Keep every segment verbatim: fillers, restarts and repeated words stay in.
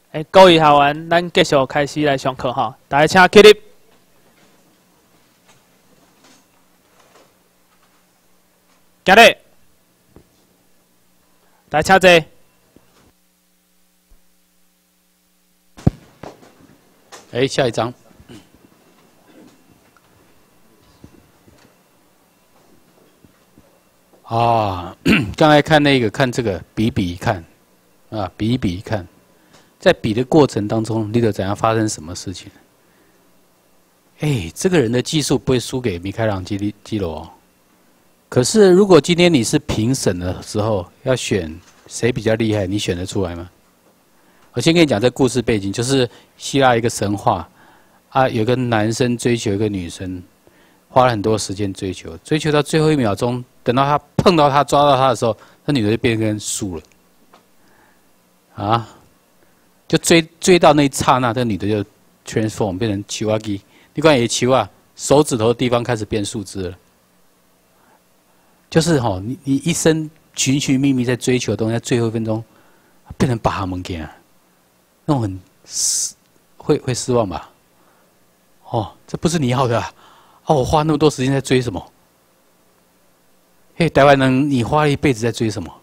诶，各位学员，咱继续开始来上课哈。大家请起立。行礼。大家请坐。 哎，下一张。啊，刚才看那个，看这个，比比看，啊，比比看。 在比的过程当中，你得怎样发生什么事情？哎，这个人的技术不会输给米开朗基基罗哦。可是，如果今天你是评审的时候，要选谁比较厉害，你选得出来吗？我先跟你讲这故事背景，就是希腊一个神话啊，有个男生追求一个女生，花了很多时间追求，追求到最后一秒钟，等到他碰到他、抓到他的时候，那女的就变成输了，啊。 就追追到那一刹那，这女的就 transform 变成球啊机，你看也球啊，手指头的地方开始变树枝了。就是吼、哦，你你一生寻寻觅觅在追求的东西，在最后一分钟变成把门给啊，那种很失会会失望吧？哦，这不是你要的啊！啊我花那么多时间在追什么？嘿，台湾人，你花了一辈子在追什么？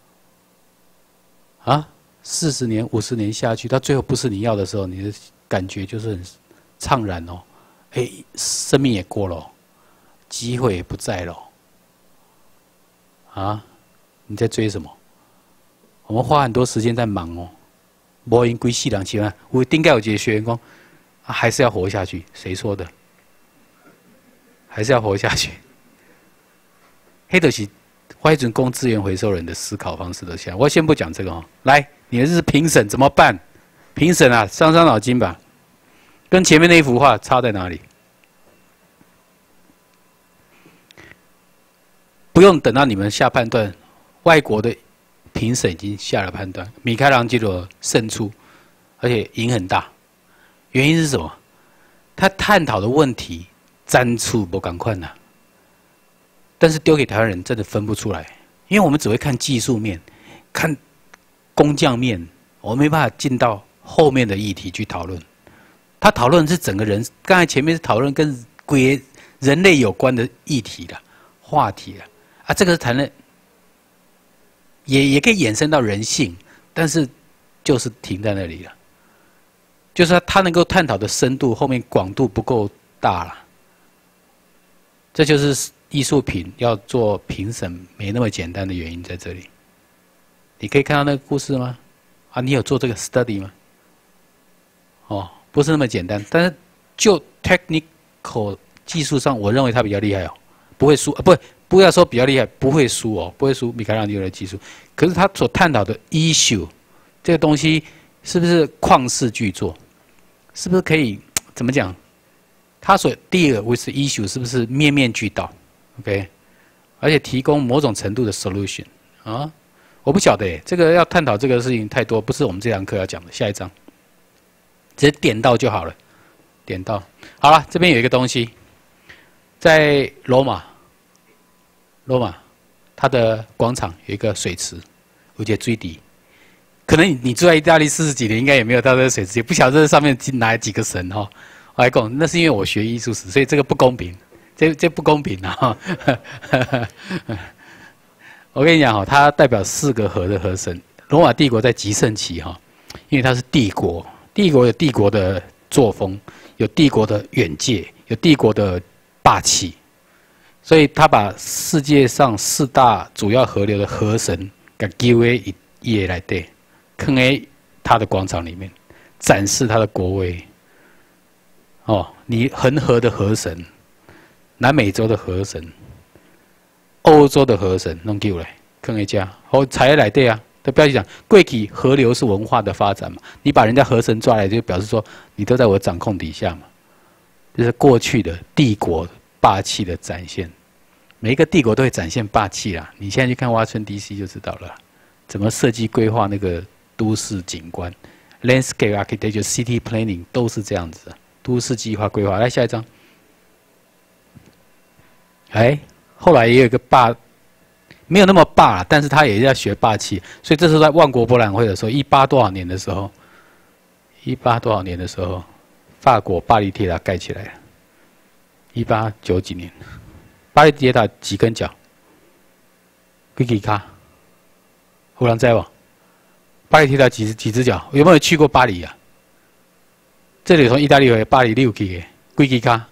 啊？ 四十年、五十年下去，到最后不是你要的时候，你的感觉就是很怅然哦。哎，生命也过了、哦，机会也不在了、哦。啊，你在追什么？我们花很多时间在忙哦。无因归细两千万，我应该有几个学员讲、啊，还是要活下去。谁说的？还是要活下去。黑的是花一种供资源回收人的思考方式的下。我先不讲这个哦，来。 你的是评审怎么办？评审啊，伤伤脑筋吧。跟前面那一幅画差在哪里？不用等到你们下判断，外国的评审已经下了判断，米开朗基罗胜出，而且赢很大。原因是什么？他探讨的问题沾出不赶快呐，但是丢给台湾人真的分不出来，因为我们只会看技术面，看。 工匠面，我没办法进到后面的议题去讨论。他讨论是整个人，刚才前面是讨论跟归人类有关的议题的话题了啊，这个是谈论，也也可以衍生到人性，但是就是停在那里了。就是他他能够探讨的深度后面广度不够大了，这就是艺术品要做评审没那么简单的原因在这里。 你可以看到那个故事吗？啊，你有做这个 study 吗？哦，不是那么简单。但是就 technical 技术上，我认为他比较厉害哦，不会输啊，不不要说比较厉害，不会输哦，不会输米开朗基罗的技术。可是他所探讨的 issue 这个东西，是不是旷世巨作？是不是可以怎么讲？他所 deal with issue 是不是面面俱到 ？OK， 而且提供某种程度的 solution 啊。 我不晓得诶，这个要探讨这个事情太多，不是我们这堂课要讲的。下一章，直接点到就好了，点到。好了，这边有一个东西，在罗马，罗马，它的广场有一个水池，有些水底。可能你住在意大利四十几年，应该也没有到这个水池，也不晓得这上面哪几个神哈、哦。我还讲，那是因为我学艺术史，所以这个不公平，这这不公平啊！我跟你讲哈，它代表四个河的河神。罗马帝国在极盛期哈，因为它是帝国，帝国有帝国的作风，有帝国的远见，有帝国的霸气，所以他把世界上四大主要河流的河神给丢为一页来对，坑在他的广场里面，展示他的国威。哦，你恒河的河神，南美洲的河神。 欧洲的河神弄丢了，坑一家，哦，才来对啊。他不要去讲，过去河流是文化的发展嘛，你把人家河神抓来，就表示说你都在我掌控底下嘛，这是过去的帝国霸气的展现。每一个帝国都会展现霸气啦。你现在去看华春 D C 就知道了，怎么设计规划那个都市景观 ，landscape architecture、city planning 都是这样子的，都市计划规划。来下一张，哎。 后来也有一个霸，没有那么霸，但是他也要学霸气，所以这是在万国博览会的时候，一八多少年的时候， 一八多少年的时候，法国巴黎铁塔盖起来了。一八九几年，巴黎铁塔几根脚？几几卡？有人知不？巴黎铁塔几几只脚？有没有去过巴黎啊？这里从意大利回巴黎六去的，几几卡？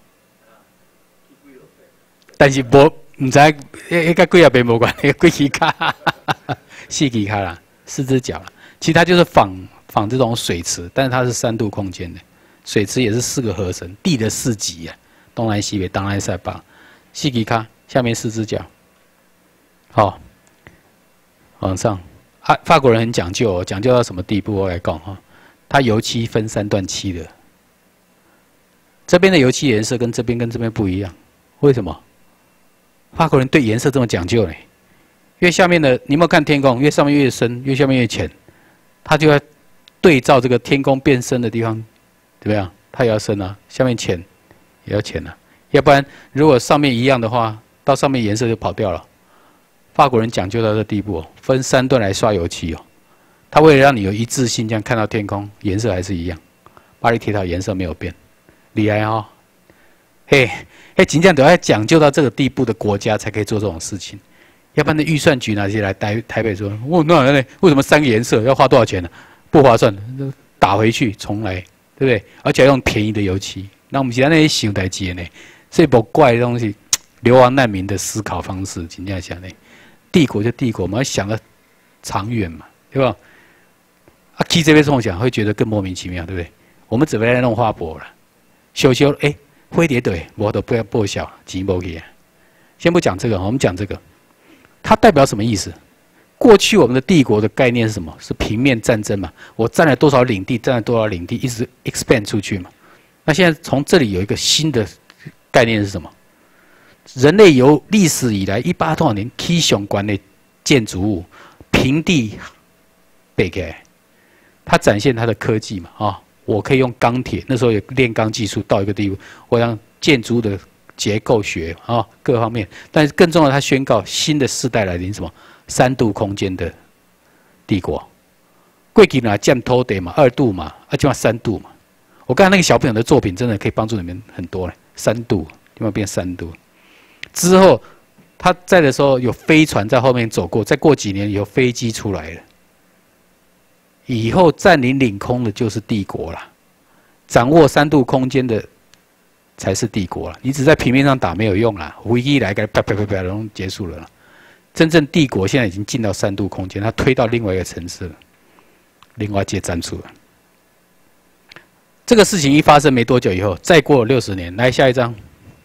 但是无唔知，迄个几啊边无关，迄个几卡，四几卡啦，四只脚啦。其实它就是仿仿这种水池，但是它是三度空间的，水池也是四个河神，地的四极啊，东南西北、东南西北，四几卡，下面四只脚，好，往上。啊，法国人很讲究哦，讲究到什么地步？我来讲哈，它油漆分三段漆的，这边的油漆颜色跟这边跟这边不一样，为什么？法国人对颜色这么讲究呢？越下面的，你有没有看天空？越上面越深，越下面越浅，他就要对照这个天空变深的地方，怎么样？它也要深啊，下面浅也要浅啊，要不然如果上面一样的话，到上面颜色就跑掉了。法国人讲究到这地步哦，分三段来刷油漆哦。他为了让你有一致性，这样看到天空颜色还是一样，巴黎铁塔颜色没有变，厉害哦。嘿，嘿，真正都要讲究到这个地步的国家才可以做这种事情，要不然的预算局拿些来台台北说，我那呢？为什么三个颜色要花多少钱呢、啊？不划算，打回去重来，对不对？而且要用便宜的油漆，那我们现在那些想代志呢，所以不怪的东西，流亡难民的思考方式，真正想呢，帝国就帝国嘛，要想的长远嘛，对吧？啊，去这边这么想，会觉得更莫名其妙，对不对？我们准备来弄花博了，修修哎。飞碟队，我都不要报销，钱无去啊。先不讲这个，我们讲这个，它代表什么意思？过去我们的帝国的概念是什么？是平面战争嘛？我占了多少领地，占了多少领地，一直 expand 出去嘛？那现在从这里有一个新的概念是什么？人类由历史以来一八多少年起相关的建筑物平地背给，它展现它的科技嘛？啊、哦。我可以用钢铁，那时候有炼钢技术到一个地步，我让建筑的结构学啊、哦、各方面，但是更重要，他宣告新的世代来临，什么三度空间的帝国。过去呢占土地嘛，二度嘛，啊就要三度嘛。我刚才那个小朋友的作品真的可以帮助你们很多嘞，三度，有没有变三度？之后他在的时候有飞船在后面走过，再过几年有飞机出来了。以后占领领空的就是帝国了，掌握三度空间的才是帝国了。你只在平面上打没有用啦，飞机来个啪啪啪啪，然后结束了啦。真正帝国现在已经进到三度空间，它推到另外一个层次了，另外接站出了。这个事情一发生没多久以后，再过六十年，来下一张，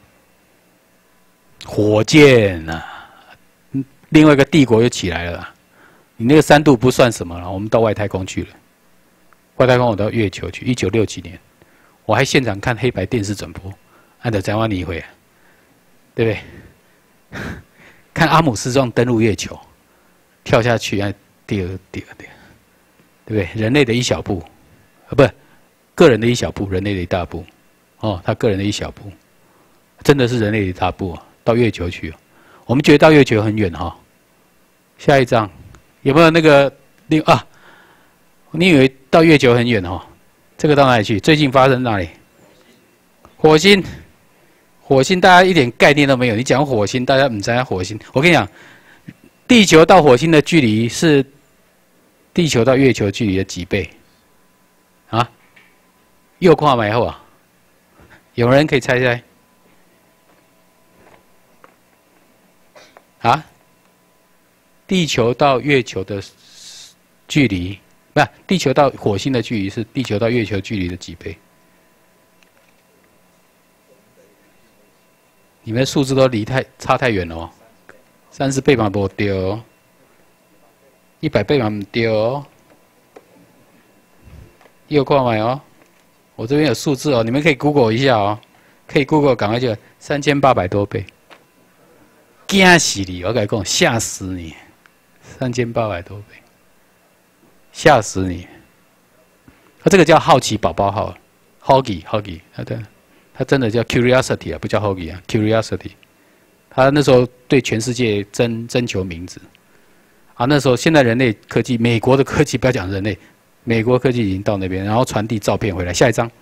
火箭啊，另外一个帝国又起来了。你那个三度不算什么了，我们到外太空去了。外太空我到月球去，一九六几年，我还现场看黑白电视转播，按照台湾你会，对不对？看阿姆斯壮登陆月球，跳下去，哎，第二第二第二，对不对？人类的一小步，啊，不，个人的一小步，人类的一大步，哦，他个人的一小步，真的是人类的一大步啊！到月球去，我们觉得到月球很远哈、哦。下一张。有没有那个另啊？你以为到月球很远哦？这个到哪里去？最近发生哪里？火星，火星大家一点概念都没有。你讲火星，大家不知道火星。我跟你讲，地球到火星的距离是地球到月球距离的几倍？啊？右跨买后啊？有人可以猜猜？啊？地球到月球的距离，不是地球到火星的距离是地球到月球距离的几倍？你们的数字都离太差太远了哦，三十倍嘛不对哦，一百倍嘛不对哦，右看买哦，我这边有数字哦，你们可以 Google 一下哦，可以 Google 赶快就三千八百多倍，惊死你！我跟你讲，吓死你！三千八百多倍，吓死你！它这个叫好奇宝宝号 ，Hoggy Hoggy， 它的它真的叫 Curiosity 啊，不叫 Hoggy 啊 ，Curiosity。他那时候对全世界征征求名字，啊，那时候现在人类科技，美国的科技不要讲人类， 美国科技已经到那边，然后传递照片回来。下一张。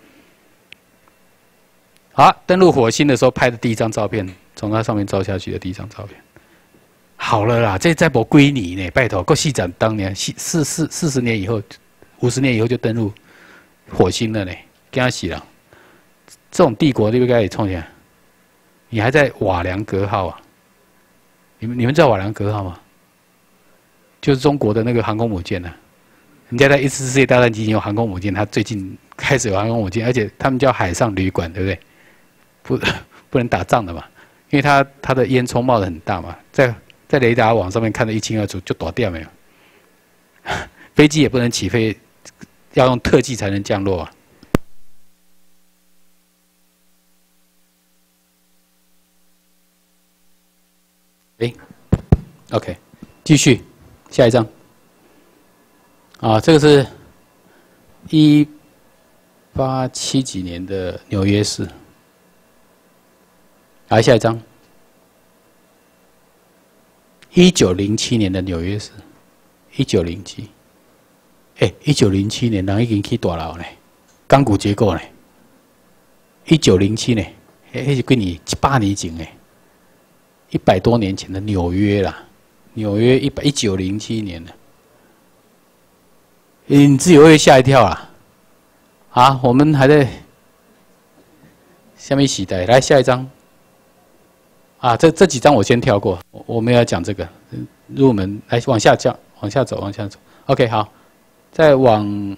好，登陆火星的时候拍的第一张照片，从它上面照下去的第一张照片。好了啦，这再不归你呢，拜托，够细展当年四四四四十年以后，五十年以后就登陆火星了呢，惊死了！这种帝国对不对？冲起来，你还在瓦良格号啊？你们你们知道瓦良格号吗？就是中国的那个航空母舰啊。人家在一次世界大战期间有航空母舰，他最近开始有航空母舰，而且他们叫海上旅馆，对不对？不不能打仗的嘛，因为它它的烟囱冒得很大嘛，在在雷达网上面看得一清二楚，就躲掉没有。飞机也不能起飞，要用特技才能降落啊。哎 ，OK， 继续下一张。啊，这个是一八七几年的纽约市。来下一张。一九零七年的纽约市，一九零七，哎，一九零七年人已经去大楼呢，钢骨结构呢。一九零七年，哎，那是几年？一百年前哎，一百多年前的纽约啦，纽约一百一九零七年的。你自己会吓一跳啦！啊，我们还在下面期待，来下一张。啊，这这几张我先跳过，我我们要讲这个入门，来往下降，往下走，往下走。OK， 好，再往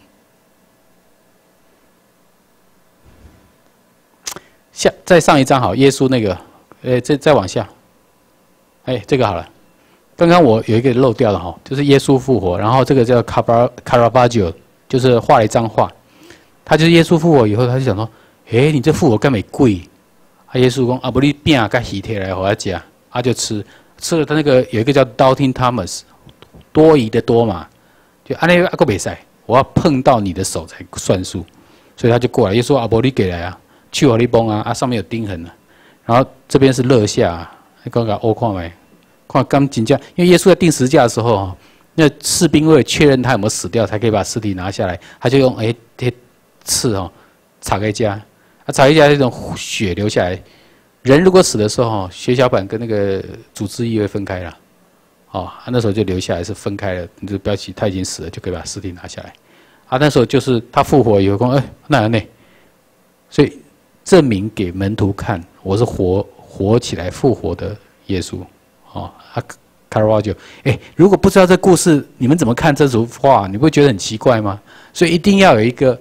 下，再上一张好，耶稣那个，呃，再再往下，哎，这个好了。刚刚我有一个漏掉的哈，就是耶稣复活，然后这个叫卡巴卡拉巴乔，就是画了一张画，他就是耶稣复活以后，他就想说，哎，你这复活干没贵？啊，耶稣讲啊，不你饼啊，甲鱼摕来给他吃，啊就吃，吃了他那个有一个叫 Doubting Thomas， 多疑的多嘛，就安尼啊个袂使，我要碰到你的手才算数，所以他就过来，耶稣啊，不你给来啊，去我你崩啊，啊上面有钉痕啊，然后这边是肋下、啊，你讲个欧看没？看刚紧架，因为耶稣在钉十字架的时候，那士兵为了确认他有没有死掉，才可以把尸体拿下来，他就用哎这刺哦插开架，啊插开架那种血流下来，人如果死的时候，血小板跟那个组织液会分开了，哦，啊那时候就留下来是分开了，你就不要急，他已经死了，就可以把尸体拿下来，啊那时候就是他复活以后说，哎那样呢，所以证明给门徒看，我是活活起来复活的耶稣。哦，啊，卡拉瓦乔，哎，如果不知道这故事，你们怎么看这幅画？你不会觉得很奇怪吗？所以一定要有一个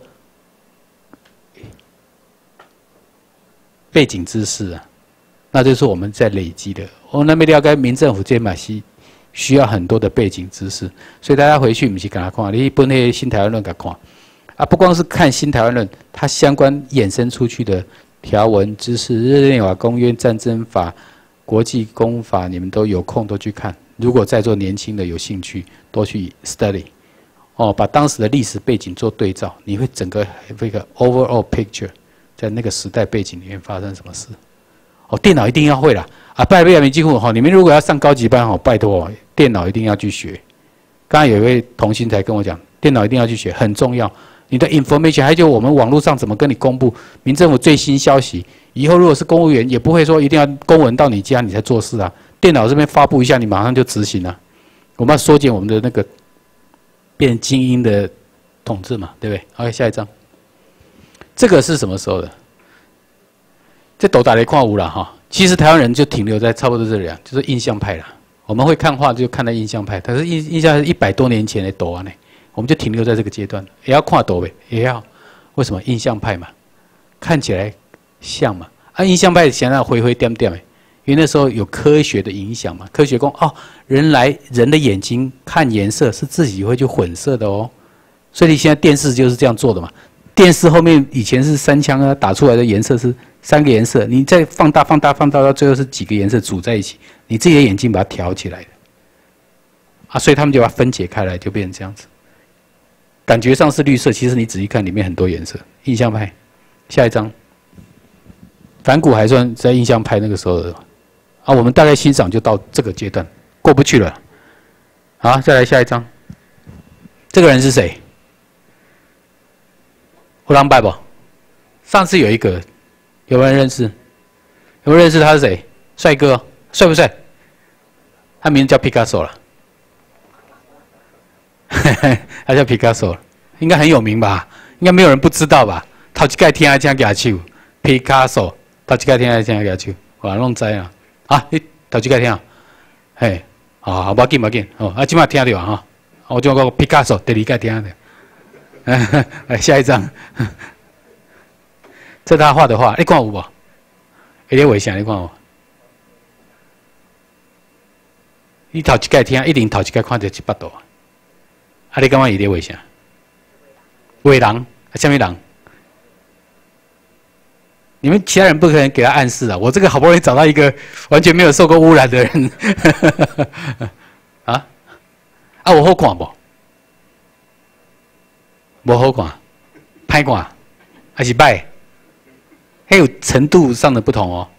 背景知识啊，那就是我们在累积的。我那边了解民政府这马西需要很多的背景知识，所以大家回去不是跟他看，你本那新台湾论给看啊，不光是看新台湾论，它相关衍生出去的条文知识，日内瓦公约、战争法。国际公法，你们都有空都去看。如果在座年轻的有兴趣，多去 study， 哦，把当时的历史背景做对照，你会整个一个 overall picture， 在那个时代背景里面发生什么事。哦，电脑一定要会啦，啊，拜拜，没机会哈。你们如果要上高级班哈，拜托，电脑一定要去学。刚刚有一位同心才跟我讲，电脑一定要去学，很重要。你的 information， 还有我们网络上怎么跟你公布民政府最新消息。以后如果是公务员，也不会说一定要公文到你家你才做事啊。电脑这边发布一下，你马上就执行了。我们要缩减我们的那个变精英的统治嘛，对不对 ？OK， 下一张。这个是什么时候的？这斗打雷矿无了哈。其实台湾人就停留在差不多这里啊，就是印象派啦。我们会看画就看到印象派，可是印印象是一百多年前的斗啊呢，我们就停留在这个阶段，也要看斗呗，也要。为什么印象派嘛？看起来。像嘛，啊，印象派想让灰灰点点诶，因为那时候有科学的影响嘛，科学讲哦，人来人的眼睛看颜色是自己会去混色的哦，所以你现在电视就是这样做的嘛，电视后面以前是三枪啊，打出来的颜色是三个颜色，你再放大放大放大到最后是几个颜色组在一起，你自己的眼睛把它调起来的，啊，所以他们就把它分解开来，就变成这样子，感觉上是绿色，其实你仔细看里面很多颜色，印象派，下一张。反骨还算在印象派那个时候的，啊，我们大概欣赏就到这个阶段，过不去了。好，再来下一张。这个人是谁？ 有人捌不？上次有一个，有没有人认识？有没有认识他是谁？帅哥，帅不帅？他名字叫 Picasso 了，他叫 Picasso， 应该很有名吧？应该没有人不知道吧？头一届听他听举手 ，Picasso， 头一届听他听举手，哇，拢知啊！啊，你头一届听，嘿，啊，无要紧无要紧，哦，啊，即马听到啊哈，我就讲 Picasso， 第二届听到。来下一张，这他画的画，你看有无？有点危险，你看有？你头一届听，一定头一届看到一百度啊！啊，你感觉有点危险？伟人，啊，什么人？你们其他人不可能给他暗示啊！我这个好不容易找到一个完全没有受过污染的人，啊啊，我好看不？无好看，歹看，还是歹？还有程度上的不同哦。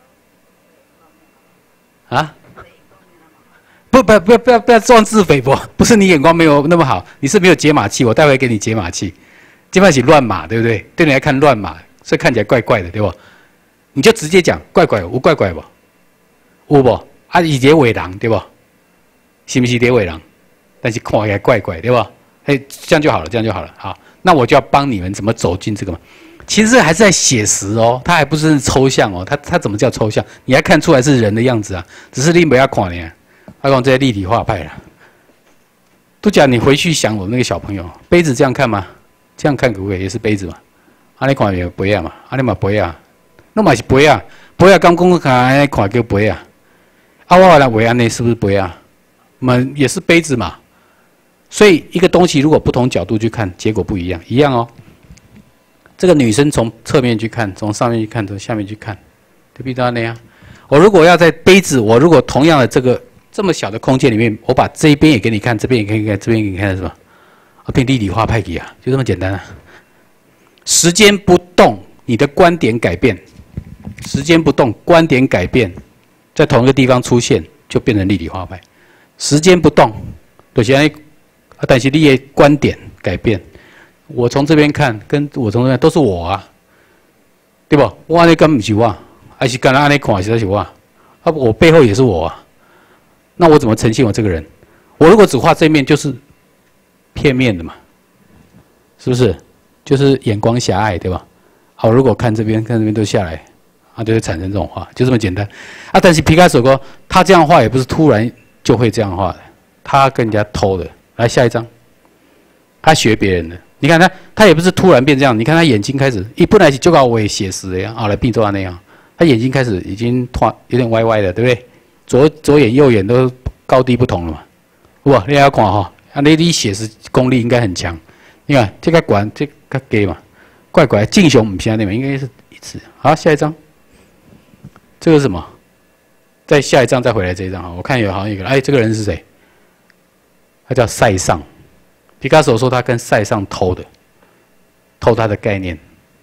啊？不不不要不要不要妄自菲薄，不是你眼光没有那么好，你是没有解码器，我待会给你解码器。基本上是乱码，对不对？对你来看乱码，所以看起来怪怪的，对不？你就直接讲怪怪，有怪怪不？有不？啊，以蝶尾狼，对不？是不是蝶尾狼？但是看起来怪怪，对不？哎，这样就好了，这样就好了。好，那我就要帮你们怎么走进这个嘛。其实还是在写实哦，它还不是抽象哦。它它怎么叫抽象？你还看出来是人的样子啊？只是你不要看呢，要讲这些立体画派啦。都讲你回去想我那个小朋友，杯子这样看吗？这样看可不可以？也是杯子嘛。啊，你看有杯啊嘛？啊，你嘛杯啊？那嘛是杯啊？杯啊，刚讲看安尼看叫杯啊？啊，我来围安内是不是杯啊？嘛也是杯子嘛。所以一个东西如果不同角度去看，结果不一样，一样哦。这个女生从侧面去看，从上面去看，从下面去看，对不对那样？我如果要在杯子，我如果同样的这个这么小的空间里面，我把这一边也给你看，这边也给你看，这边也给你看，是吧？啊，变立体画派给啊，就这么简单啊。时间不动，你的观点改变；时间不动，观点改变，在同一个地方出现，就变成立体画派。时间不动，就是安尼。啊，但是你的观点改变，我从这边看，跟我从这边都是我啊，对不？我安尼根本不是我，还是干那安尼看实在是我，啊，我背后也是我啊。那我怎么呈现我这个人？我如果只画这面，就是片面的嘛，是不是？就是眼光狭隘，对吧？好，如果看这边，看这边都下来，啊，就会产生这种画，就这么简单。啊，但是皮卡索哥他这样画也不是突然就会这样画的，他跟人家偷的。来下一张，他学别人的，你看他，他也不是突然变这样。你看他眼睛开始，一本来就搞我也写实的呀，啊，来变做那样，他眼睛开始已经突有点歪歪的，对不对？左左眼右眼都高低不同了嘛。哇，你要看哈，啊，你你写实功力应该很强。你看这个管这个给嘛，怪怪，敬雄唔偏那边应该是一次。好，下一张，这个是什么？再下一张再回来这一张哈，我看有好像一个，哎，这个人是谁？他叫塞尚，皮卡索说他跟塞尚偷的，偷他的概念。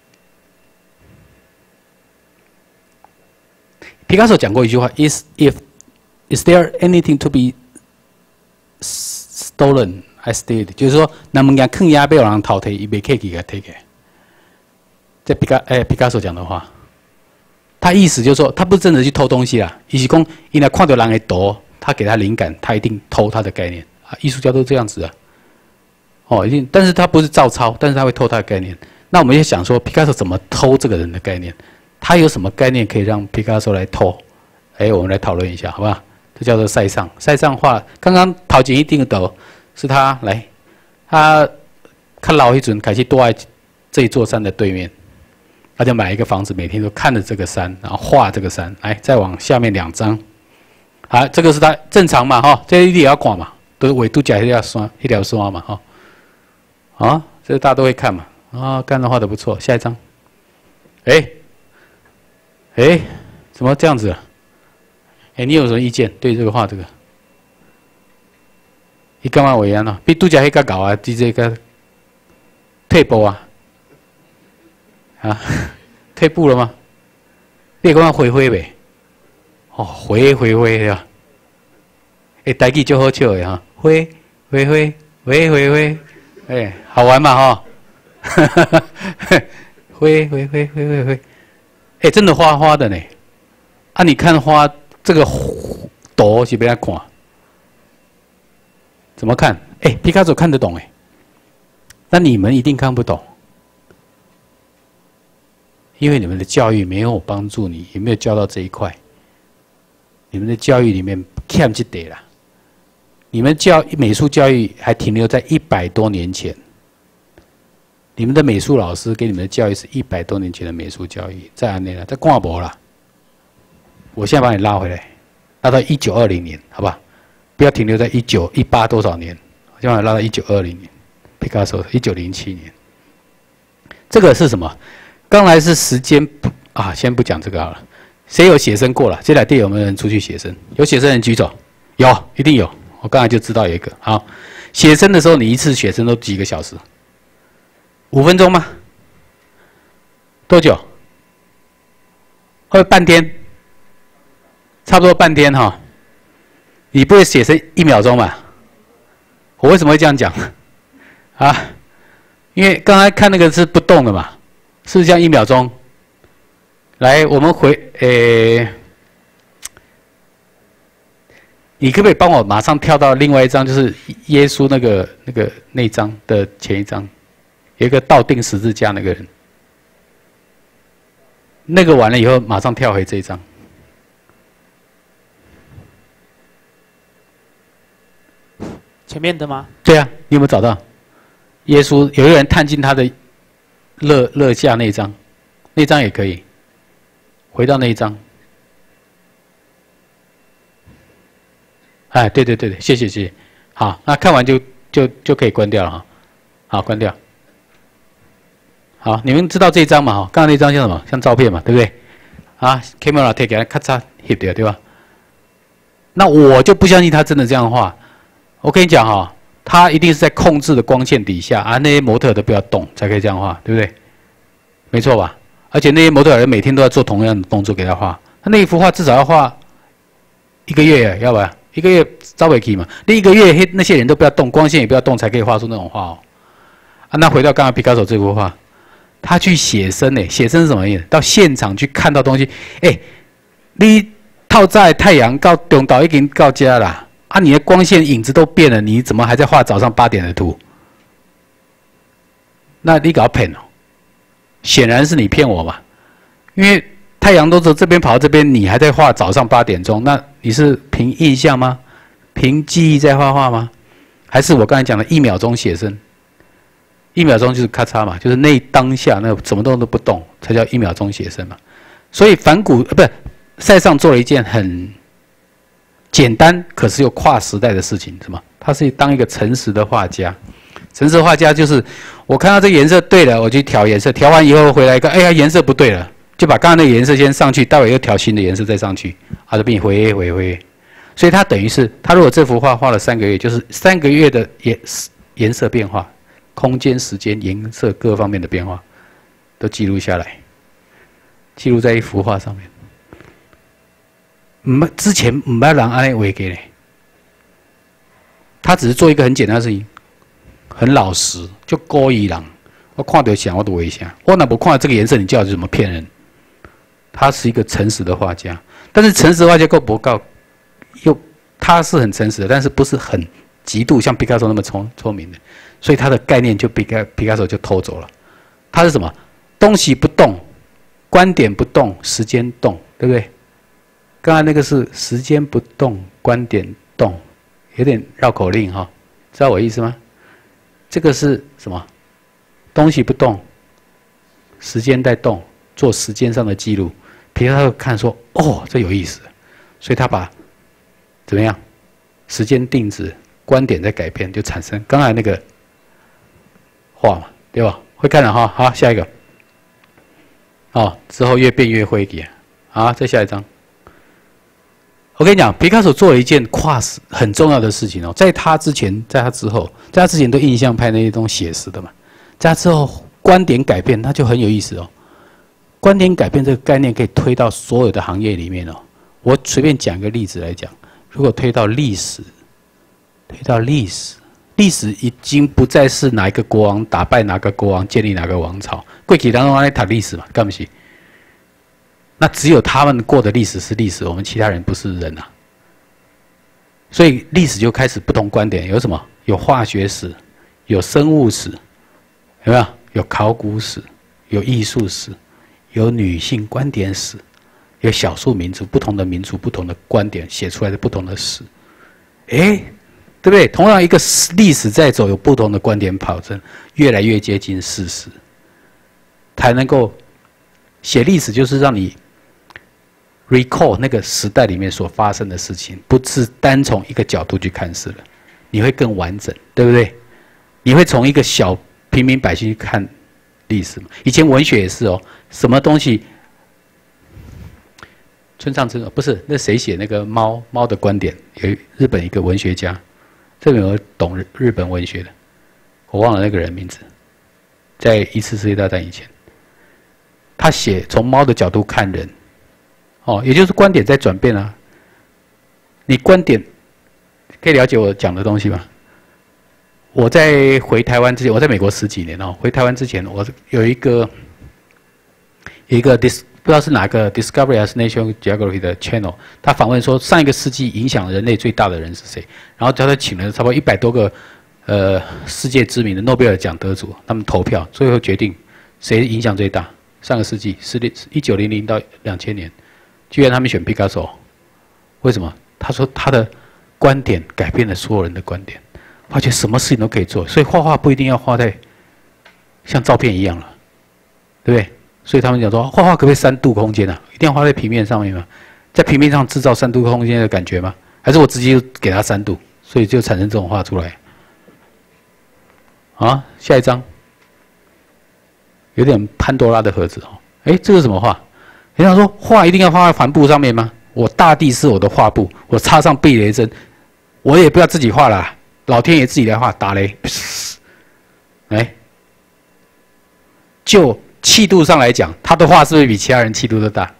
皮卡索讲过一句话 ：“Is if is there anything to be stolen, I steal。”就是说，那物件坑压被有人偷摕，伊袂客气给摕起来。这皮卡哎，皮卡索讲的话，他意思就是说，他不是真的去偷东西啦，伊是讲，伊若看到人的图，他给他灵感，他一定偷他的概念。啊，艺术家都这样子啊，哦，一定，但是他不是照抄，但是他会偷他的概念。那我们也想说，皮卡索怎么偷这个人的概念？他有什么概念可以让皮卡索来偷？哎，我们来讨论一下，好不好？这叫做塞尚。塞尚画，刚刚陶景一定得是他来，他看老一准开始躲在这一座山的对面，他就买一个房子，每天都看着这个山，然后画这个山。来，再往下面两张，好，这个是他正常嘛，哈，这一定也要看嘛。都是纬度加一条刷，一条刷嘛，哈、哦，啊，这个大家都会看嘛，啊，干的画的不错，下一张，哎、欸，哎、欸，怎么这样子、啊？哎、欸，你有什么意见？对这个画这个，你干嘛为安呢？比度假黑个搞啊，直接个退步啊，啊，退步了吗？你干嘛回回呗？哦，回回回对吧？哎，台语就好笑的哈，挥挥挥挥挥挥，哎，好玩嘛哈， 灰灰灰灰灰灰，哎，真的花花的呢。啊，你看花这个朵是不要看，怎么看？哎，皮卡丘看得懂哎，那你们一定看不懂，因为你们的教育没有帮助你，也没有教到这一块。你们的教育里面欠这点啦，你们教美术教育还停留在一百多年前。你们的美术老师给你们的教育是一百多年前的美术教育，在安内了，在挂博了。我现在把你拉回来，拉到一九二零年，好不好？不要停留在一九一八多少年，我现在把你拉到一九二零年，皮卡丘一九零七年。这个是什么？刚来是时间不啊，先不讲这个好了。谁有写生过了？这台店有没有人出去写生？有写生人举手，有，一定有。我刚才就知道有一个。好，写生的时候，你一次写生都几个小时？五分钟吗？多久？会半天？差不多半天哈。你不会写成一秒钟吧？我为什么会这样讲？啊，因为刚才看那个是不动的嘛，是不是这样一秒钟？来，我们回诶，你可不可以帮我马上跳到另外一张，就是耶稣那个那个那一章的前一章？有一个倒钉十字架那个人，那个完了以后，马上跳回这一章。 前面的吗？ 对啊，你有没有找到？耶稣有一个人探进他的肋肋下那一章，那张也可以。回到那一章。哎，对对对对，谢谢谢谢。好，那看完就就就可以关掉了哈。好，关掉。好，你们知道这一张嘛？哈，刚刚那张像什么？像照片嘛，对不对？啊 ，camera take 给它咔嚓 hit 掉，对吧？那我就不相信他真的这样画。我跟你讲哈，他一定是在控制的光线底下啊，那些模特都不要动才可以这样画，对不对？没错吧？而且那些模特儿每天都要做同样的动作给他画，他那一幅画至少要画一个月，要不然一个月招尾期嘛，那一个月那些人都不要动，光线也不要动，才可以画出那种画哦。啊，那回到刚刚皮卡丘这幅画。他去写生呢，写生是什么意思？到现场去看到东西，哎、欸，你套在太阳到中岛已经到家啦，啊，你的光线影子都变了，你怎么还在画早上八点的图？那你搞骗哦，显然是你骗我嘛，因为太阳都从这边跑到这边，你还在画早上八点钟，那你是凭印象吗？凭记忆在画画吗？还是我刚才讲的一秒钟写生？一秒钟就是咔嚓嘛，就是那当下那什么东西都不动，才叫一秒钟写生嘛。所以梵谷呃不是塞尚做了一件很简单可是又跨时代的事情，什么？他是当一个诚实的画家。诚实的画家就是我看到这个颜色对了，我去调颜色，调完以后回来一看，哎呀颜色不对了，就把刚刚那个颜色先上去，待会又调新的颜色再上去，啊就变回回回。所以他等于是他如果这幅画画了三个月，就是三个月的颜颜色变化。空间、时间、颜色各方面的变化，都记录下来，记录在一幅画上面。唔，之前唔要人安尼画嘅咧，他只是做一个很简单的事情，很老实，就故意人。我看到想我都微笑，我哪不看到这个颜色，你叫我怎么骗人？他是一个诚实的画家，但是诚实的画家够不够？又他是很诚实的，但是不是很极度像毕加索那么聪聪明的。所以他的概念就皮卡皮卡丘就偷走了，他是什么？东西不动，观点不动，时间动，对不对？刚才那个是时间不动，观点动，有点绕口令哈，知道我意思吗？这个是什么？东西不动，时间在动，做时间上的记录。皮卡丘看说，哦，这有意思，所以他把怎么样？时间定止，观点在改变，就产生刚才那个。画嘛，对吧？会看了哈，好，下一个。哦，之后越变越灰给，好，再下一张。我跟你讲，皮卡丘做了一件跨时很重要的事情哦，在他之前，在他之后，在他之前都印象派那些东西写实的嘛，在他之后观点改变，那就很有意思哦。观点改变这个概念可以推到所有的行业里面哦。我随便讲一个例子来讲，如果推到历史，推到历史， 历史已经不再是哪一个国王打败哪个国王，建立哪个王朝。过去当中在谈历史嘛，干不起？那只有他们过的历史是历史，我们其他人不是人啊。所以历史就开始不同观点，有什么？有化学史，有生物史，有没有？有考古史，有艺术史，有女性观点史，有少数民族，不同的民族不同的观点写出来的不同的史。哎，对不对？同样一个历史在走，有不同的观点跑证，越来越接近事实，才能够写历史，就是让你 recall 那个时代里面所发生的事情，不是单从一个角度去看事了，你会更完整，对不对？你会从一个小平民百姓去看历史嘛？以前文学也是哦，什么东西？村上春树不是那谁写那个猫猫的观点？有日本一个文学家，这个有懂日本文学的，我忘了那个人名字，在一次世界大战以前，他写从猫的角度看人，哦，也就是观点在转变啊。你观点可以了解我讲的东西吗？我在回台湾之前，我在美国十几年哦。回台湾之前，我有一个一个 dis 不知道是哪个 Discovery 还是 National Geographic 的 channel， 他访问说上一个世纪影响人类最大的人是谁？然后他他请了差不多一百多个呃世界知名的诺贝尔奖得主，他们投票，最后决定谁影响最大。上个世纪是一九零零到两千年，居然他们选毕加索，为什么？他说他的观点改变了所有人的观点。发觉什么事情都可以做，所以画画不一定要画在像照片一样了，对不对？所以他们讲说，画画可不可以三度空间啊？一定要画在平面上面吗？在平面上制造三度空间的感觉吗？还是我直接给它三度，所以就产生这种画出来？啊，下一张，有点潘多拉的盒子哦。哎，这是什么画？人家说画一定要画在帆布上面吗？我大地是我的画布，我插上避雷针，我也不要自己画了。老天爷自己来画，打雷，哎，就气度上来讲，他的画是不是比其他人气度都大？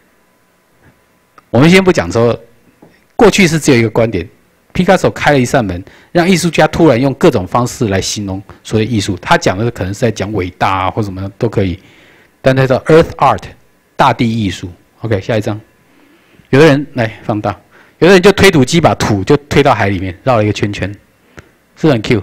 我们先不讲说，过去是只有一个观点，皮卡丘开了一扇门，让艺术家突然用各种方式来形容所谓艺术。他讲的可能是在讲伟大啊，或什么都可以，但他叫 Earth Art， 大地艺术。OK， 下一张，有的人来放大，有的人就推土机把土就推到海里面，绕了一个圈圈。是不是很 Q，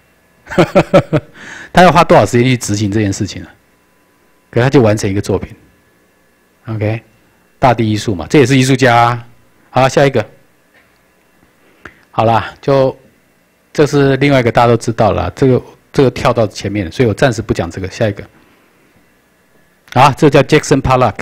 他要花多少时间去执行这件事情呢？可他就完成一个作品。OK， 大地艺术嘛，这也是艺术家啊。好，下一个。好啦，就这是另外一个大家都知道了，这个这个跳到前面，所以我暂时不讲这个。下一个。啊，这叫 Jackson Pollock，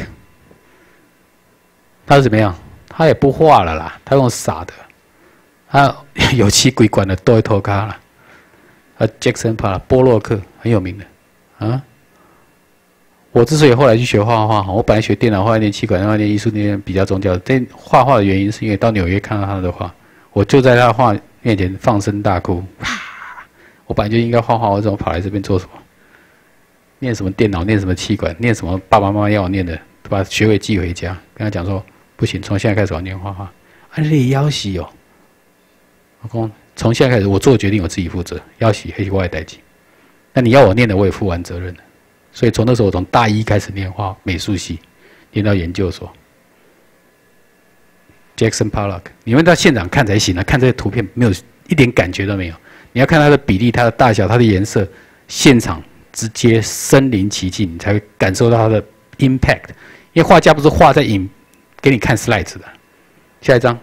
他是怎么样？他也不画了啦，他用撒的。他油漆鬼管的都会偷卡了，啊 ，Jackson Pollock 波洛克很有名的，啊，我之所以后来去学画画，我本来学电脑画、念气管、画念艺术、念比较宗教，但画画的原因是因为到纽约看到他的画，我就在他的画面前放声大哭，哇！我本来就应该画画，我怎么跑来这边做什么？念什么电脑？念什么气管？念什么爸爸妈妈要我念的？把学位寄回家，跟他讲说不行，从现在开始我念画画，啊，你要死哦！我讲，从现在开始，我做决定我自己负责，要洗黑我的代志。那你要我念的，我也负完责任了。所以从那时候，我从大一开始念画美术系，念到研究所。Jackson Pollock， 你们到现场看才行啊，看这些图片没有一点感觉都没有。你要看它的比例、它的大小、它的颜色，现场直接身临其境，你才会感受到它的 impact。因为画家不是画在影给你看 slides 的。下一张。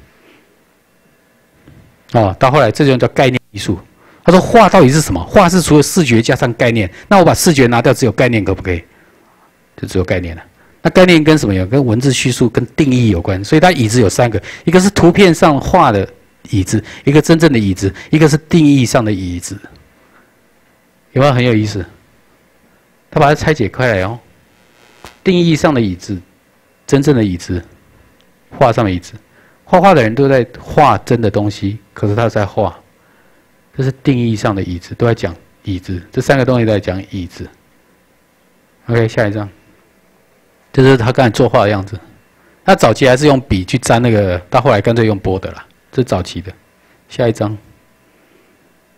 哦，到后来这就叫概念艺术。他说画到底是什么？画是除了视觉加上概念。那我把视觉拿掉，只有概念可不可以？就只有概念了。那概念跟什么有？跟文字叙述、跟定义有关。所以它椅子有三个：一个是图片上画的椅子，一个真正的椅子，一个是定义上的椅子。有没有很有意思？他把它拆解开来哦。定义上的椅子，真正的椅子，画上的椅子。画画的人都在画真的东西，可是他在画，这是定义上的椅子，都在讲椅子。这三个东西都在讲椅子。OK， 下一张，这是他刚才作画的样子。他早期还是用笔去沾那个，到后来干脆用拨的啦，这是早期的。下一张，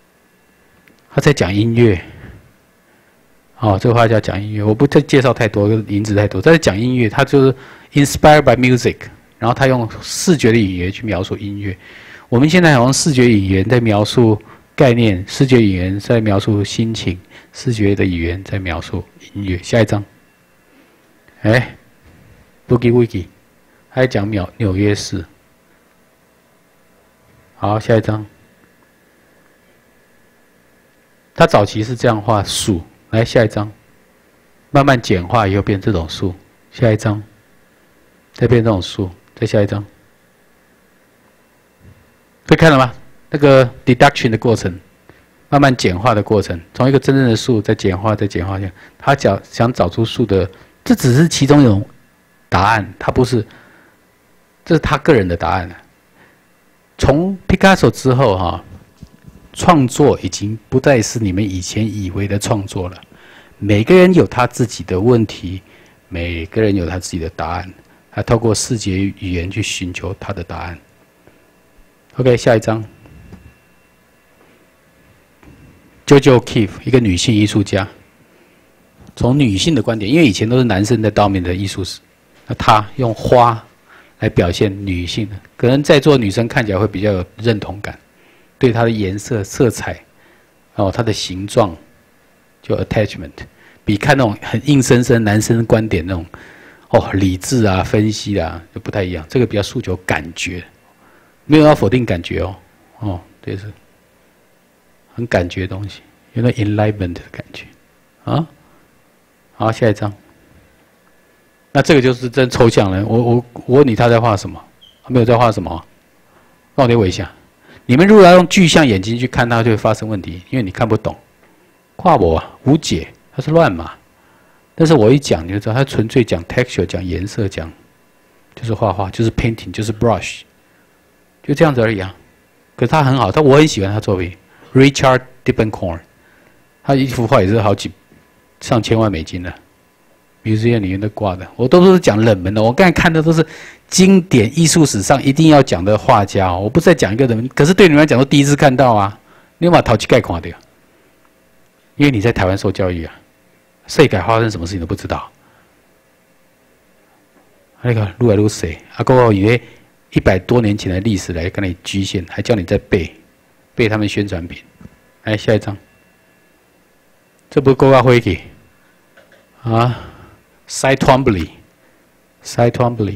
他在讲音乐。哦，这个画家讲音乐，我不再介绍太多，名字太多。在讲音乐，他就是 inspired by music， 然后他用视觉的语言去描述音乐。我们现在好像视觉语言在描述概念，视觉语言在描述心情，视觉的语言在描述音乐。下一张，哎 ，Boogie Woogie， 还讲纽纽约市。好，下一张，他早期是这样画树。来下一张，慢慢简化以后变这种树。下一张，再变这种树。再下一张，会看了吗？那个 deduction 的过程，慢慢简化的过程，从一个真正的树再简化，再简化下，他讲想找出树的，这只是其中一种答案，他不是，这是他个人的答案。从 Picasso 之后哈、啊。创作已经不再是你们以前以为的创作了。每个人有他自己的问题，每个人有他自己的答案。他透过视觉语言去寻求他的答案。OK， 下一张。JoJo Keefe， 一个女性艺术家，从女性的观点，因为以前都是男生在当面的艺术史，那她用花来表现女性的，可能在座女生看起来会比较有认同感。对它的颜色、色彩，哦，它的形状，就 attachment， 比看那种很硬生生男生观点那种，哦，理智啊、分析啊，就不太一样。这个比较诉求感觉，没有要否定感觉哦，哦，这是很感觉的东西，有那 enlightenment 的感觉啊。好，下一张。那这个就是真抽象了。我我我问你，他在画什么？没有在画什么？让我给我一下。你们如果要用具象眼睛去看它，就会发生问题，因为你看不懂。跨博啊，无解，它是乱码。但是我一讲你就知道，它纯粹讲 texture， 讲颜色，讲就是画画，就是 painting， 就是 brush， 就这样子而已啊。可是他很好，他我很喜欢他作品 ，Richard Dippenkorn， 他一幅画也是好几上千万美金的 ，museum 里面都挂的。我都是讲冷门的，我刚才看的都是。经典艺术史上一定要讲的画家、哦，我不是在讲一个人，可是对你们来讲都第一次看到啊！你有把陶器盖看掉，因为你在台湾受教育啊，世界发生什么事情都不知道。那个撸来撸谁？啊，哥哥以为一百多年前的历史来跟你局限，还叫你在背背他们宣传品。来下一张，这不是勾画灰给啊 ？Cy Twombly，Cy Twombly。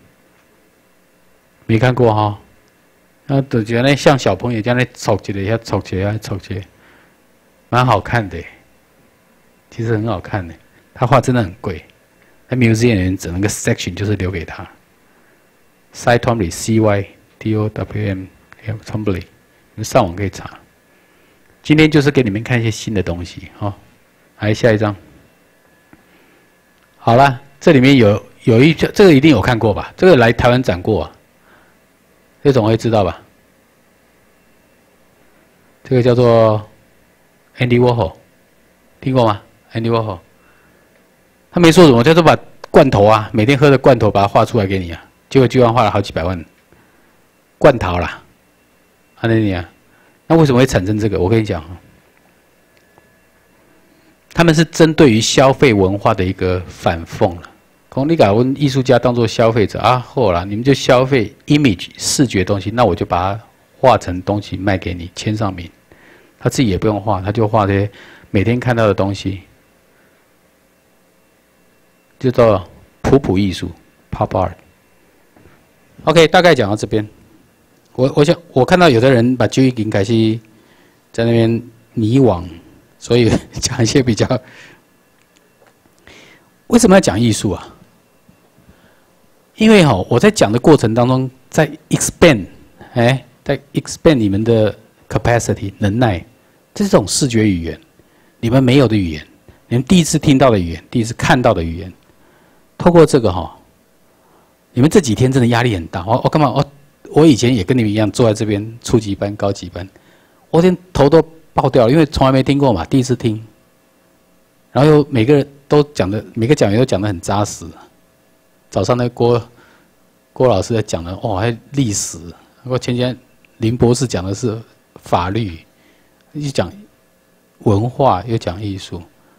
没看过哈，那就觉得像小朋友这样来凑起来，一下凑起来，凑起来，蛮好看的。其实很好看的，他画真的很贵。那 museum 人整个 section 就是留给他。Cy Twombly C Y T O W M L Twombly， 你们上网可以查。今天就是给你们看一些新的东西哈。来下一张。好了，这里面有有一这个一定有看过吧？这个来台湾展过、啊。这总会知道吧？这个叫做 Andy Warhol， 听过吗 ？Andy Warhol， 他没说什么，他就把罐头啊，每天喝的罐头把它画出来给你啊，结果居然画了好几百万罐头啦，啊，那你啊，那为什么会产生这个？我跟你讲，他们是针对于消费文化的一个反讽了。讲你把我们艺术家当作消费者啊，后来你们就消费 image 视觉东西，那我就把它画成东西卖给你，签上名。他自己也不用画，他就画这些每天看到的东西，就叫普普艺术 （pop art）。OK， 大概讲到这边。我我想我看到有的人把就已经开始在那边迷惘，所以讲一些比较。为什么要讲艺术啊？因为哈、哦，我在讲的过程当中，在 expand， 哎，在 expand 你们的 capacity 能耐，这是种视觉语言，你们没有的语言，你们第一次听到的语言，第一次看到的语言，透过这个哈、哦，你们这几天真的压力很大。我我干嘛？我我以前也跟你们一样坐在这边，初级班、高级班，我连头都爆掉了，因为从来没听过嘛，第一次听，然后又每个人都讲的，每个讲员都讲的很扎实。早上那郭郭老师在讲的哦，还历史。我前天林博士讲的是法律，一讲文化又讲艺术，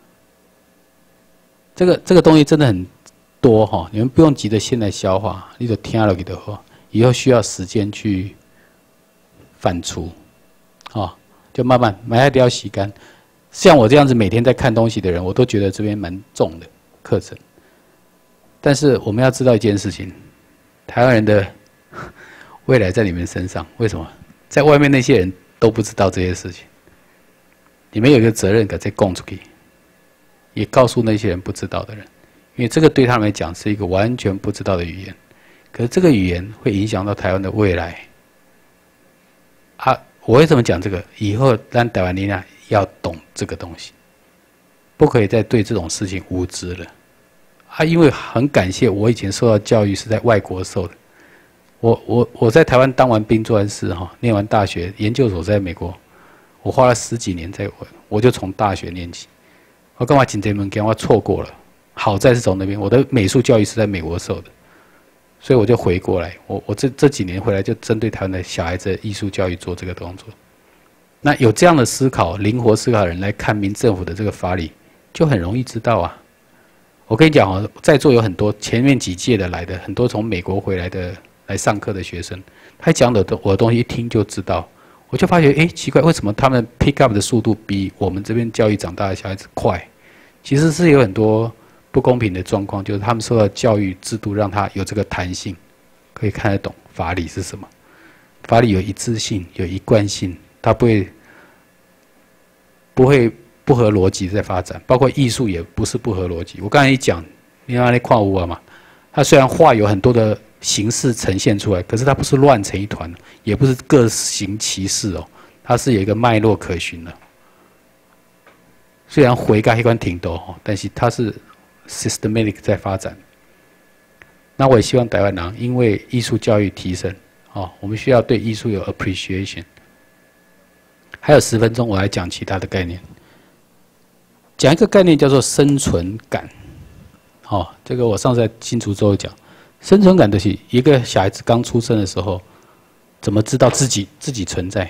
这个这个东西真的很多哈，你们不用急着现在消化，你就听了给的话，以后需要时间去反刍，哦，就慢慢埋下掉洗干。像我这样子每天在看东西的人，我都觉得这边蛮重的课程。但是我们要知道一件事情，台湾人的未来在你们身上，为什么？在外面那些人都不知道这些事情，你们有一个责任感在供出去，也告诉那些人不知道的人，因为这个对他们来讲是一个完全不知道的语言，可是这个语言会影响到台湾的未来。啊，我为什么讲这个？以后让台湾人啊要懂这个东西，不可以再对这种事情无知了。啊，因为很感谢我以前受到教育是在外国受的，我我我在台湾当完兵做完事哈，念完大学研究所在美国，我花了十几年在我我就从大学念起，我干嘛进这门课我错过了，好在是从那边我的美术教育是在美国受的，所以我就回过来，我我这这几年回来就针对台湾的小孩子的艺术教育做这个动作。那有这样的思考、灵活思考的人来看民政府的这个法理，就很容易知道啊。我跟你讲哦，在座有很多前面几届的来的，很多从美国回来的来上课的学生，他讲的我的东西一听就知道，我就发觉，哎，奇怪，为什么他们 pick up 的速度比我们这边教育长大的小孩子快？其实是有很多不公平的状况，就是他们受到教育制度让他有这个弹性，可以看得懂法理是什么。法理有一致性，有一贯性，它不会不会。不合逻辑在发展，包括艺术也不是不合逻辑。我刚才一讲，你看那矿物啊嘛，它虽然画有很多的形式呈现出来，可是它不是乱成一团，也不是各行其事哦，它是有一个脉络可循的。虽然回盖一关挺多哦，但是它是 systematic 在发展。那我也希望台湾人因为艺术教育提升哦，我们需要对艺术有 appreciation。还有十分钟，我来讲其他的概念。讲一个概念叫做生存感，哦，这个我上次在新竹州讲，生存感就是一个小孩子刚出生的时候，怎么知道自己自己存在？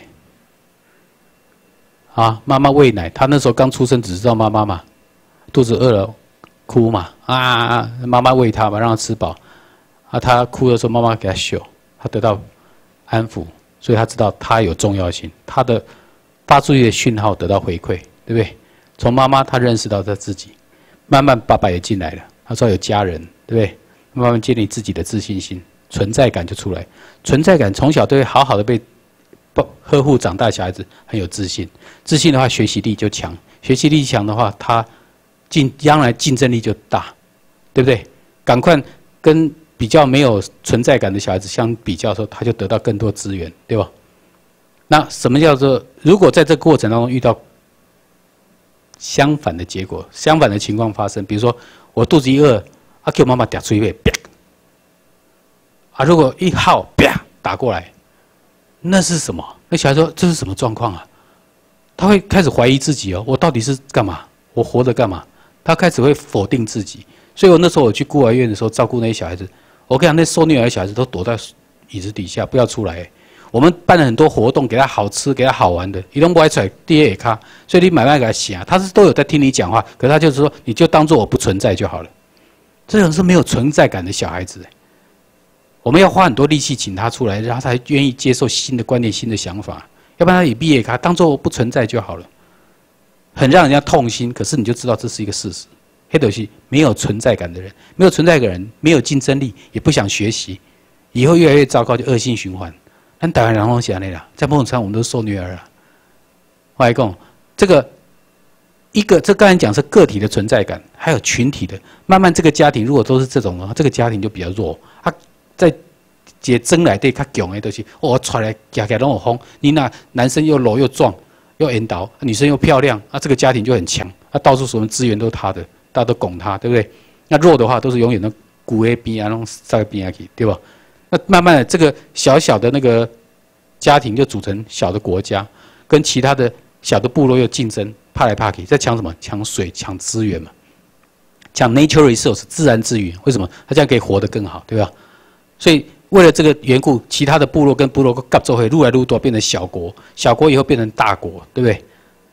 啊，妈妈喂奶，他那时候刚出生只知道妈妈嘛，肚子饿了哭嘛，啊，妈妈喂他嘛，让他吃饱，啊，他哭的时候妈妈给他秀，他得到安抚，所以他知道他有重要性，他的发出去的讯号得到回馈，对不对？从妈妈，他认识到他自己，慢慢爸爸也进来了。他说有家人，对不对？慢慢建立自己的自信心，存在感就出来。存在感从小都会好好的被呵护长大，小孩子很有自信。自信的话，学习力就强。学习力强的话，他竞将来竞争力就大，对不对？赶快跟比较没有存在感的小孩子相比较的时候，他就得到更多资源，对吧？那什么叫做？如果在这个过程当中遇到相反的结果，相反的情况发生，比如说我肚子一饿，啊，叫妈妈打催泪，啪，啊，如果一号啪打过来，那是什么？那小孩说这是什么状况啊？他会开始怀疑自己哦，我到底是干嘛？我活着干嘛？他开始会否定自己。所以我那时候我去孤儿院的时候，照顾那些小孩子，我跟你讲，那受虐儿的小孩子都躲在椅子底下，不要出来。我们办了很多活动，给他好吃，给他好玩的，他都不爱出来，第二也卡，所以你买卖给他想，他是都有在听你讲话，可是他就是说，你就当做我不存在就好了。这种是没有存在感的小孩子，我们要花很多力气请他出来，然后他才愿意接受新的观念、新的想法，要不然他以毕业卡当做我不存在就好了，很让人家痛心。可是你就知道这是一个事实，黑斗西没有存在感的人，没有存在感的人，没有竞争力，也不想学习，以后越来越糟糕，就恶性循环。但台湾人拢是安尼啦，在某种程度我们都是受虐儿啊。我来讲，这个一个，这刚才讲是个体的存在感，还有群体的。慢慢这个家庭如果都是这种的话，这个家庭就比较弱。他在结争来对较强的，就是哦，出来家家拢有风。你那男生又柔又壮又引导，女生又漂亮，啊，这个家庭就很强。啊，到处什么资源都是他的，大家都拱他，对不对？那弱的话都是永远都骨在边啊，弄在边下去，对吧？那慢慢的，这个小小的那个家庭就组成小的国家，跟其他的小的部落又竞争，怕来怕去，在抢什么？抢水、抢资源嘛，抢 natural resource 自然资源。为什么？他这样可以活得更好，对吧？所以为了这个缘故，其他的部落跟部落合作会越来越多，变成小国，小国以后变成大国，对不对？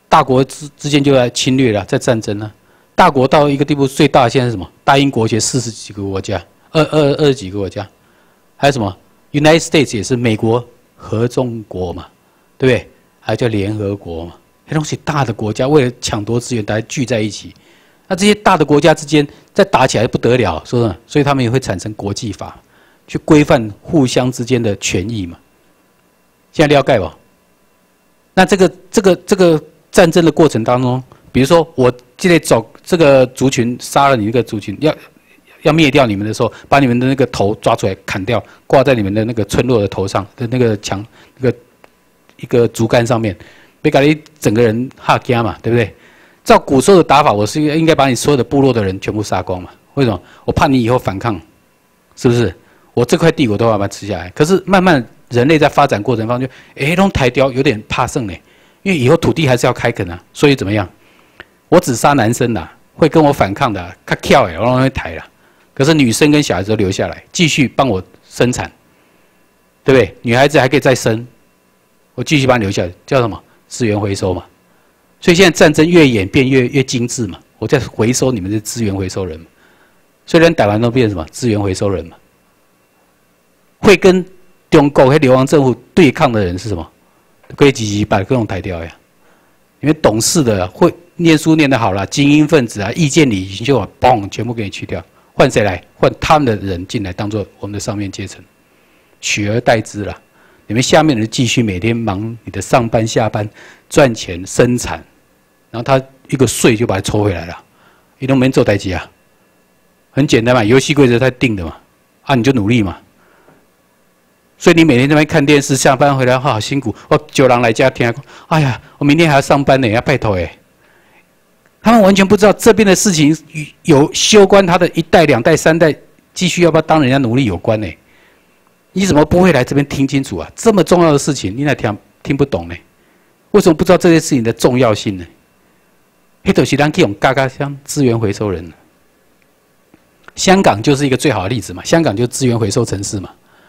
大国之之间就在侵略了，在战争了。大国到一个地步，最大的现在是什么？大英国协四十几个国家，二二二十几个国家，还有什么 United States 也是美国合众国嘛，对不对？还有叫联合国嘛，那东西大的国家为了抢夺资源，大家聚在一起。那这些大的国家之间再打起来不得了，说呢，所以他们也会产生国际法，去规范互相之间的权益嘛。现在了解吧？那这个这个这个战争的过程当中，比如说我这里走这个族群杀了你那个族群，要要灭掉你们的时候，把你们的那个头抓出来砍掉，挂在你们的那个村落的头上的那个墙那个一个竹竿上面，别搞你整个人哈家嘛，对不对？照古时候的打法，我是应该把你所有的部落的人全部杀光嘛？为什么？我怕你以后反抗，是不是？我这块地我都要把它吃下来。可是慢慢人类在发展过程当中，哎，那种台雕有点怕剩呢，因为以后土地还是要开垦啊，所以怎么样？我只杀男生的，会跟我反抗的，他跳哎，我让他抬了。可是女生跟小孩子都留下来，继续帮我生产，对不对？女孩子还可以再生，我继续把你留下来，叫什么？资源回收嘛。所以现在战争越演变越越精致嘛，我在回收你们的资源回收人嘛，所以连台湾都变成什么资源回收人嘛。会跟中国和流亡政府对抗的人是什么？可以积极把各种抬掉呀。因为懂事的、会念书念得好了、精英分子啊、意见领袖啊，嘣，全部给你去掉，换谁来？换他们的人进来当做我们的上面阶层，取而代之了。你们下面的人继续每天忙你的上班下班，赚钱生产。然后他一个税就把它抽回来了，你都没做代志啊，很简单嘛，游戏规则他定的嘛，啊你就努力嘛。所以你每天在那边看电视，下班回来好辛苦，我九郎来家听，哎呀，我明天还要上班呢，要拜托哎。他们完全不知道这边的事情有攸关他的一代、两代、三代继续要不要当人家奴隶有关呢。你怎么不会来这边听清楚啊？这么重要的事情，你来听听不懂呢？为什么不知道这些事情的重要性呢？黑头西兰这种嘎嘎香资源回收人，香港就是一个最好的例子嘛。香港就是资源回收城市嘛。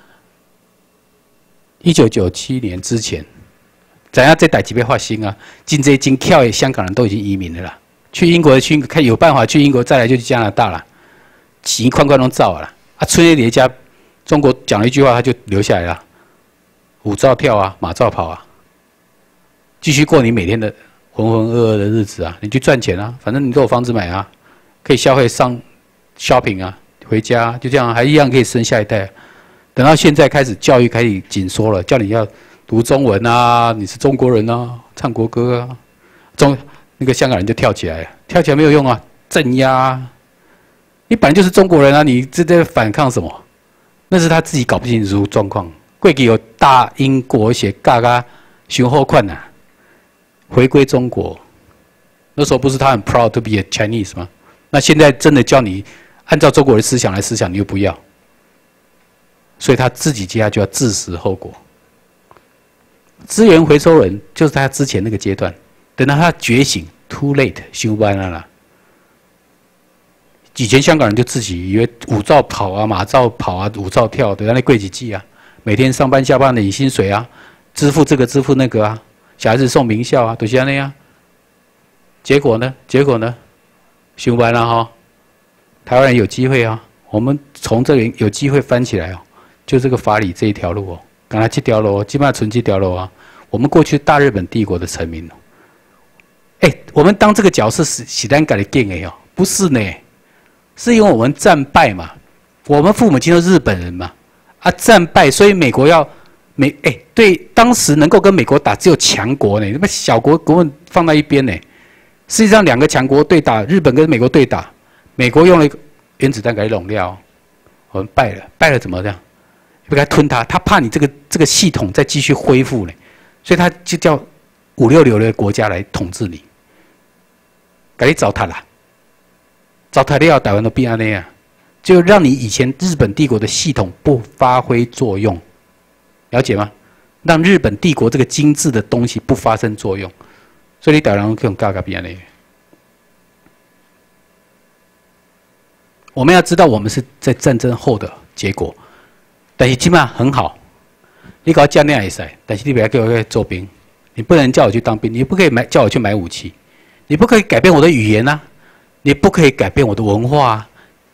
一九九七年之前，怎样这代志要发生啊？真济真巧的香港人都已经移民了啦，去英国去看有办法去英国，再来就去加拿大了，钱款款都造了。啊，春叶连家中国讲了一句话，他就留下来了，舞照跳啊，马照跑啊，继续过你每天的浑浑噩噩的日子啊，你去赚钱啊，反正你都有房子买啊，可以消费上 shopping 啊，回家、啊、就这样，还一样可以生下一代、啊。等到现在开始教育开始紧缩了，叫你要读中文啊，你是中国人啊，唱国歌啊，中那个香港人就跳起来了，跳起来没有用啊，镇压、啊，你本来就是中国人啊，你这在反抗什么？那是他自己搞不清楚状况。过去有大英国协嘎嘎雄厚困难。回归中国，那时候不是他很 proud to be a Chinese 吗？那现在真的叫你按照中国的思想来思想，你又不要，所以他自己接下来就要自食后果。资源回收人就是他之前那个阶段，等到他觉醒 ，too late， 修班了啦。以前香港人就自己以为舞照跑啊，马照跑啊，舞照跳，对，那贵几季啊，每天上班下班的领薪水啊，支付这个支付那个啊。小孩子送名校啊，都是那样。结果呢？结果呢？修完了哈，台湾人有机会啊，我们从这里有机会翻起来哦，就这个法理这一条路哦，刚才这条路，基本上纯这条路啊。我们过去大日本帝国的臣民哦，哎，我们当这个角色是喜单改的电哎哦，不是呢，是因为我们战败嘛，我们父母亲都是日本人嘛，啊战败，所以美国要。美哎、欸，对，当时能够跟美国打只有强国呢，那么小国国本放在一边呢。实际上两个强国对打，日本跟美国对打，美国用了一个原子弹给它拢掉，我们败了，败了怎么这样？不给它吞它，他怕你这个这个系统再继续恢复呢，所以他就叫五六流的国家来统治你，给你糟蹋了，糟蹋掉台湾都变那样，就让你以前日本帝国的系统不发挥作用。了解吗？让日本帝国这个精致的东西不发生作用，所以你台湾可以用嘎嘎变的。我们要知道，我们是在战争后的结果，但是起码很好。你搞加那也使，但是你不要给我做兵， 你不能叫我去当兵，你不可以买叫我去买武器，你不可以改变我的语言啊，你不可以改变我的文化啊，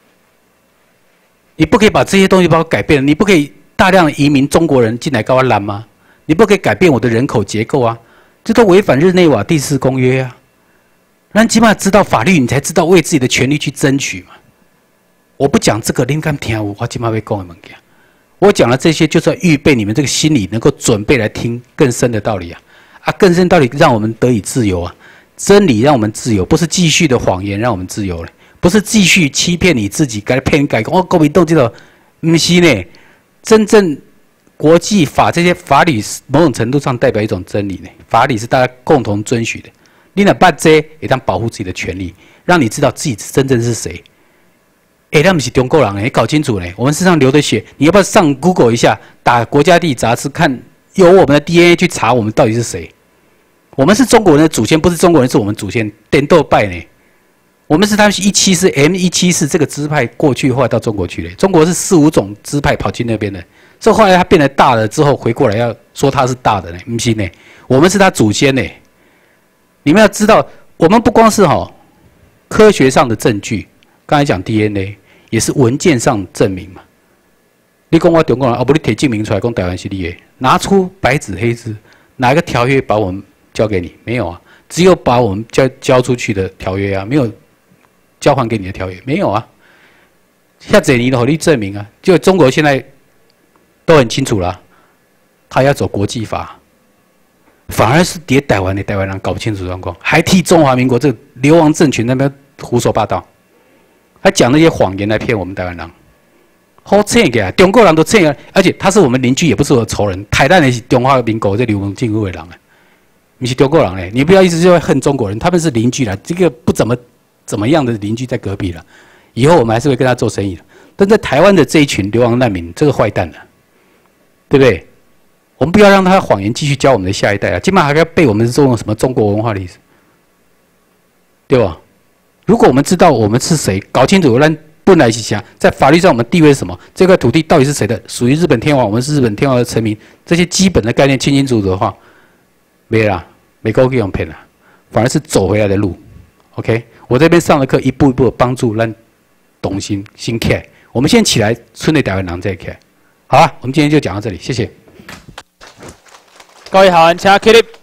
你不可以把这些东西把我改变了，你不可以大量的移民中国人进来搞我烂吗？你不可以改变我的人口结构啊，这都违反日内瓦第四公约啊。那起码知道法律，你才知道为自己的权利去争取嘛。我不讲这个，您敢听我？我起码会讲你们讲。我讲了这些，就是要预备你们这个心理能够准备来听更深的道理啊！啊，更深道理让我们得以自由啊！真理让我们自由，不是继续的谎言让我们自由了，不是继续欺骗你自己，改骗改哦，国民党这个不是呢。真正国际法这些法理，某种程度上代表一种真理呢。法理是大家共同遵循的。你若捌这也当保护自己的权利，让你知道自己真正是谁。哎，那不是中国人哎，你搞清楚嘞！我们身上流的血，你要不要上 Google 一下，打《国家地理》杂志看，由我们的 D N A 去查我们到底是谁？我们是中国人的祖先，不是中国人是我们祖先。点豆拜呢？我们是他们一七四 M 一七四这个支派过去，后来到中国去了。中国是四五种支派跑去那边的，这后来他变得大了之后回过来要说他是大的呢，不是呢？我们是他祖先呢。你们要知道，我们不光是哈、哦、科学上的证据，刚才讲 D N A 也是文件上证明嘛。你讲我中国人，哦不，你提证明出来，讲台湾是你的，拿出白纸黑字，哪一个条约把我们交给你？没有啊，只有把我们交交出去的条约啊，没有交还给你的条约，没有啊。下这你的和你证明啊，就中国现在都很清楚了、啊，他要走国际法。反而是叠台湾的台湾人搞不清楚状况，还替中华民国这个流亡政权那边胡说八道，还讲那些谎言来骗我们台湾人，好骗个啊！中国人都骗啊，而且他是我们邻居，也不是我的仇人。台湾的是中华民国这流亡政府的人啊，你是中国人嘞，你不要一直就会恨中国人，他们是邻居啦，这个不怎么怎么样的邻居在隔壁了，以后我们还是会跟他做生意的。但在台湾的这一群流亡难民，这个坏蛋呢、啊，对不对？我们不要让他谎言继续教我们的下一代啊！起码还要背我们这种什么中国文化历史，对吧？如果我们知道我们是谁，搞清楚，让本来是想在法律上我们地位是什么，这块土地到底是谁的，属于日本天皇，我们是日本天皇的臣民，这些基本的概念清清楚楚的话，没啦，没够用骗了，反而是走回来的路。OK， 我这边上的课一步一步的帮助让懂心心开。我们先起来，村内台湾人再开。好了，我们今天就讲到这里，谢谢。 各位学员请起立。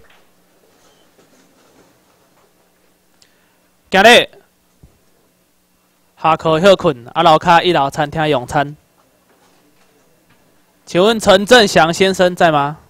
今日下课休困，啊楼骹一楼餐厅用餐。请问陈振祥先生在吗？